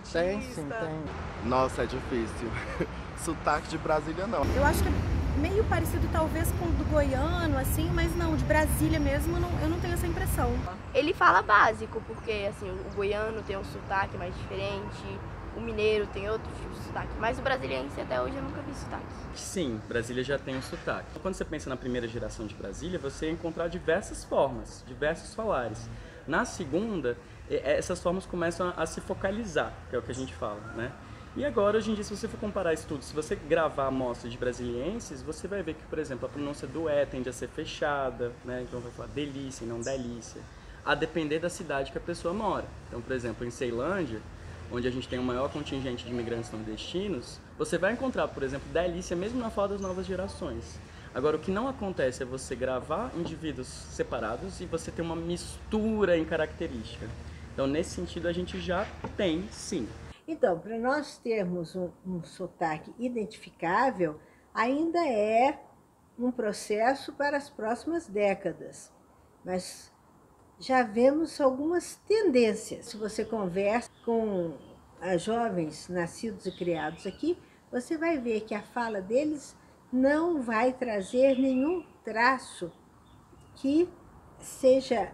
artista? Tem, sim, tem. Nossa, é difícil. Sotaque de Brasília, não. Eu acho que é meio parecido talvez com o do goiano, assim, mas não, de Brasília mesmo eu não tenho essa impressão. Ele fala básico, porque assim, o goiano tem um sotaque mais diferente, o mineiro tem outro tipo de sotaque, mas o brasiliense até hoje eu nunca vi sotaque. Sim, Brasília já tem um sotaque. Quando você pensa na primeira geração de Brasília, você ia encontrar diversas formas, diversos falares. Na segunda, essas formas começam a se focalizar, que é o que a gente fala, né? E agora, hoje em dia, se você for comparar estudos, se você gravar amostras de brasilienses, você vai ver que, por exemplo, a pronúncia do E tende a ser fechada, né? Então vai falar delícia e não delícia, a depender da cidade que a pessoa mora. Então, por exemplo, em Ceilândia, onde a gente tem o maior contingente de imigrantes nordestinos, você vai encontrar, por exemplo, delícia mesmo na fala das novas gerações. Agora, o que não acontece é você gravar indivíduos separados e você ter uma mistura em característica. Então, nesse sentido, a gente já tem, sim. Então, para nós termos um sotaque identificável, ainda é um processo para as próximas décadas. Mas já vemos algumas tendências. Se você conversa com jovens nascidos e criados aqui, você vai ver que a fala deles não vai trazer nenhum traço que seja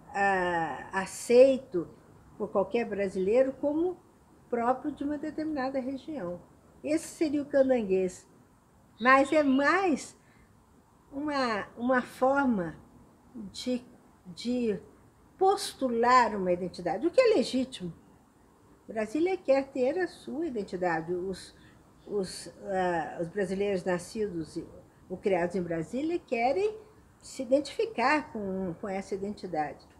aceito por qualquer brasileiro como próprio de uma determinada região. Esse seria o candanguês. Mas é mais uma forma de postular uma identidade, o que é legítimo. Brasília quer ter a sua identidade. Os brasileiros nascidos ou criados em Brasília querem se identificar com essa identidade.